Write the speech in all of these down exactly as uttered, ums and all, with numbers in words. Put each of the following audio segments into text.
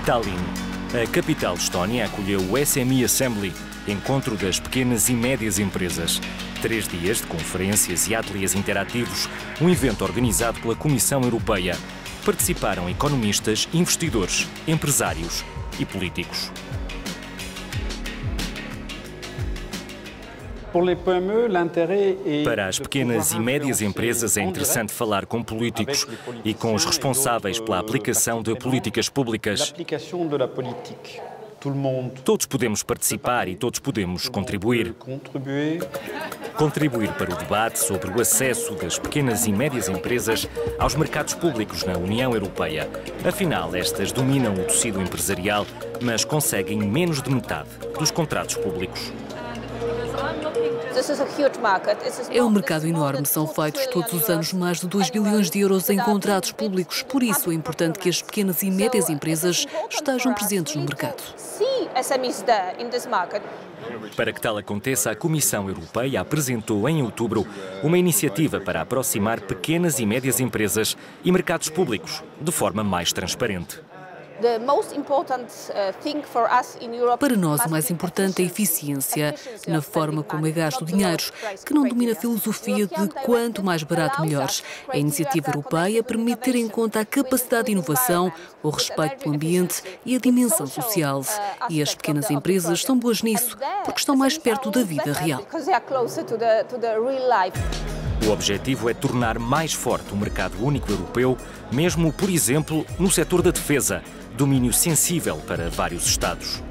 Tallinn, a capital estónia, acolheu o S M E Assembly, encontro das pequenas e médias empresas. Três dias de conferências e ateliês interativos, um evento organizado pela Comissão Europeia. Participaram economistas, investidores, empresários e políticos. Para as pequenas e médias empresas é interessante falar com políticos e com os responsáveis pela aplicação de políticas públicas. Todos podemos participar e todos podemos contribuir. Contribuir para o debate sobre o acesso das pequenas e médias empresas aos mercados públicos na União Europeia. Afinal, estas dominam o tecido empresarial, mas conseguem menos de metade dos contratos públicos. É um mercado enorme. São feitos todos os anos mais de dois bilhões de euros em contratos públicos. Por isso é importante que as pequenas e médias empresas estejam presentes no mercado. Para que tal aconteça, a Comissão Europeia apresentou em outubro uma iniciativa para aproximar pequenas e médias empresas e mercados públicos de forma mais transparente. Para nós, o mais importante é a eficiência na forma como é gasto o dinheiro, que não domina a filosofia de quanto mais barato, melhor. A iniciativa europeia permite ter em conta a capacidade de inovação, o respeito pelo ambiente e a dimensão social. E as pequenas empresas são boas nisso, porque estão mais perto da vida real. O objetivo é tornar mais forte o mercado único europeu, mesmo, por exemplo, no setor da defesa, domínio sensível para vários Estados.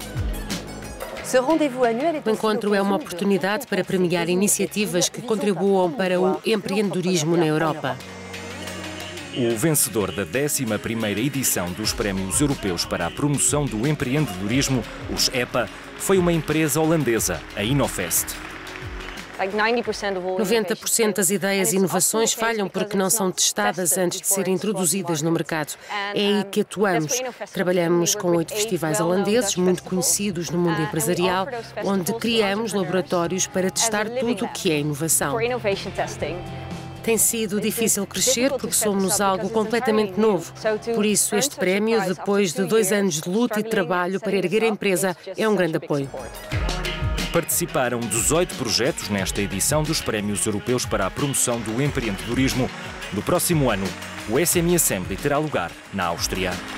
O encontro é uma oportunidade para premiar iniciativas que contribuam para o empreendedorismo na Europa. O vencedor da décima primeira edição dos Prémios Europeus para a Promoção do Empreendedorismo, os E P A, foi uma empresa holandesa, a Innovest. noventa por cento das ideias e inovações falham porque não são testadas antes de serem introduzidas no mercado. É aí que atuamos. Trabalhamos com oito festivais holandeses, muito conhecidos no mundo empresarial, onde criamos laboratórios para testar tudo o que é inovação. Tem sido difícil crescer porque somos algo completamente novo. Por isso, este prémio, depois de dois anos de luta e de trabalho para erguer a empresa, é um grande apoio. Participaram dezoito projetos nesta edição dos Prémios Europeus para a Promoção do Empreendedorismo. No próximo ano, o S M E Assembly terá lugar na Áustria.